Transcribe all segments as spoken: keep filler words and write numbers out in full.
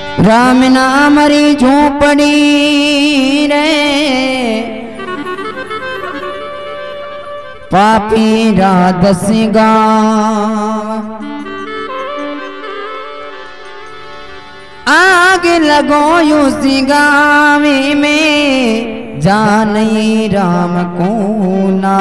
राम नाम री झोपड़ी रे पापी राधस गाँव आग लगो उसी गाँव में जाने राम को ना।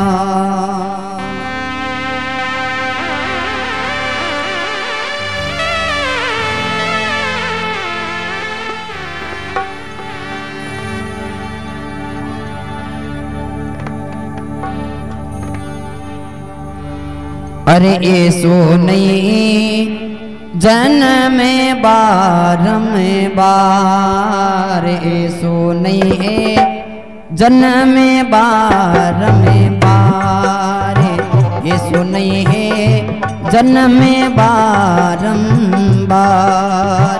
अरे ऐसो नहीं जन्म बारम बार, ऐसो नहीं है जन्म बारम बार, ऐसो नहीं है जन्म बारम बार।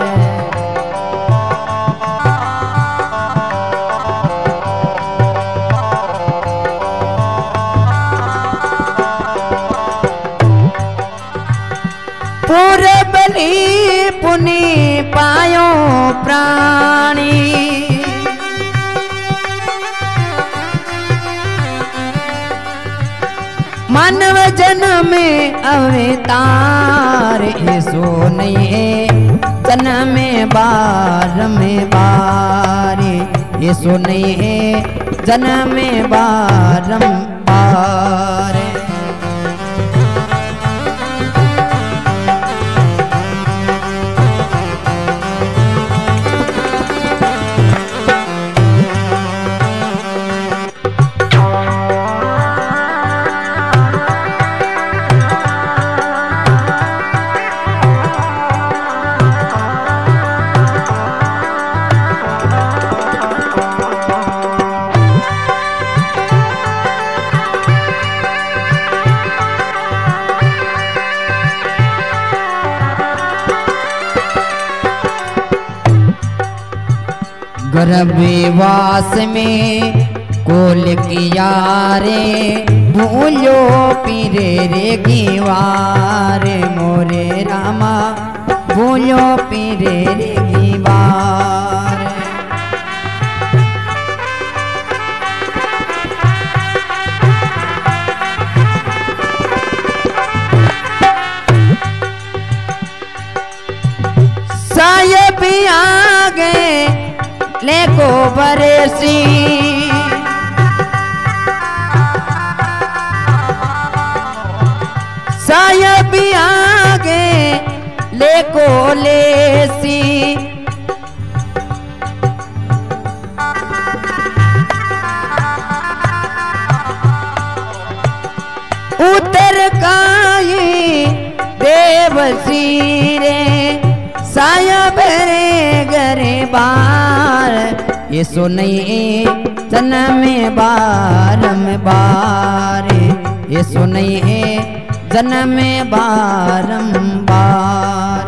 पूरबली पुनि पायो प्राणी, मानव जन्म अवतार, ऐसो नहीं है जन्म बारम बार, ऐसो नहीं है जन्म बारम बार। गर्भवास में कोल किया रे भूलो पीरे रे गीवारे मोरे रामा भूलो पीरे रे गीवार। साहेब आ गए लेको बरेसी, साहेब आगे लेको लेसी, उतर काई देवसी रे साहेब रे गरे बार, ऐसो नहीं जन्म बारम बार, ऐसो नहीं है जन्म बारम बार।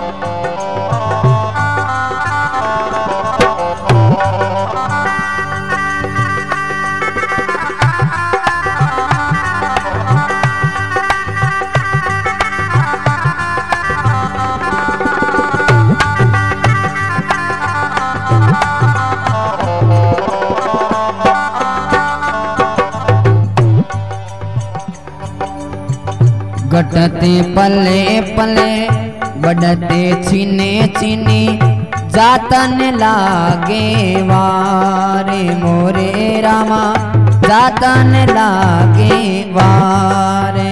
घटते पले पले बढ़ते छीने छीनी जातन लागे वारे मोरे रामा जातन लागे वारे।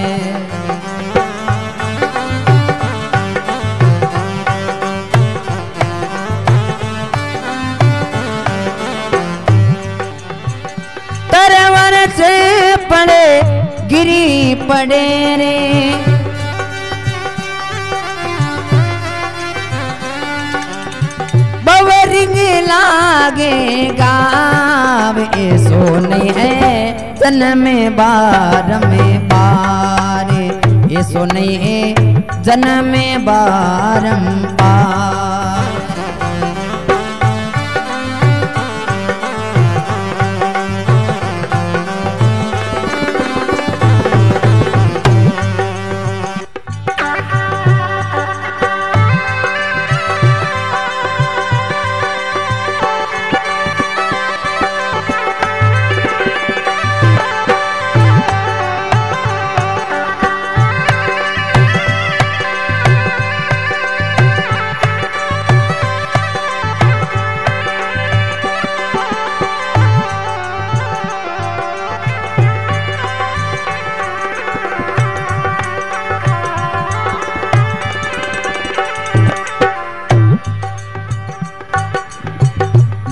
तरवर से पड़े गिरी पड़े रे बवरिंग लागे गाव, ऐसो नहीं है जन्म बारम बार, ऐसो नहीं है जन्म बारम बार।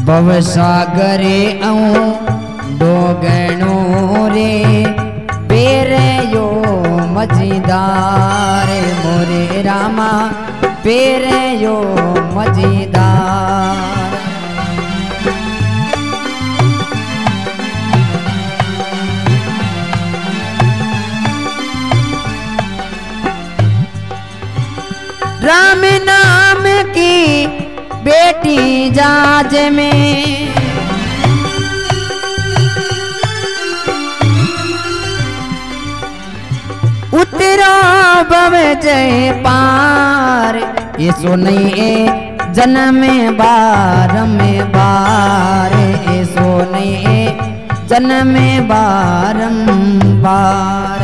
भवसागरे ऐं डोगणो रे पेरे यो मझीदार मोरे रामा पेरे यो मझीदार। राम नाम की बेटी जाज में उतरो भव जय पार ये सुनिए जन्म बार में बार ये सुनिए जन्म बारंबार।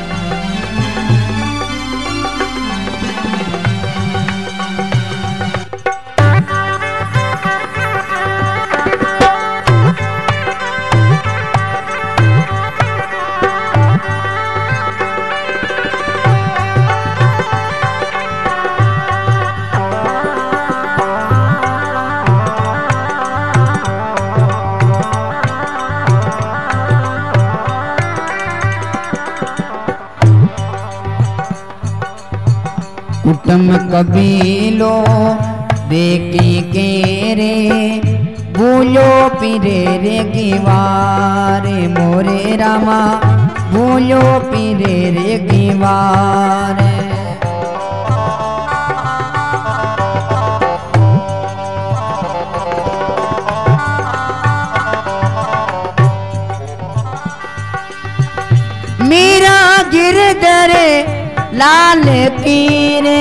कुटुम कबीलो देखी के रे भूलो पीरे रे गिवारे मोरे रामा भूलो पीरे रे गिवारे। मीरा गिरधर लाल पीरे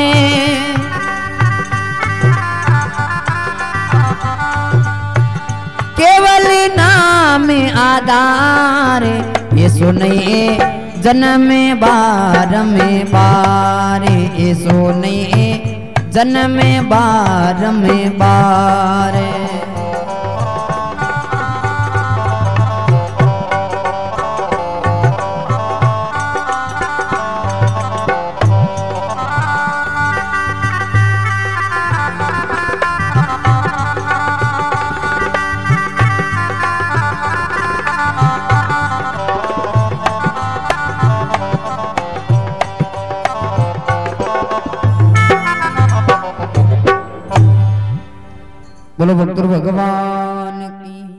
केवल नाम आधार ये सुनिए जन्म बार में बार ये सुनिए जन्म बार में बार। बोलो भक्तों भगवान की।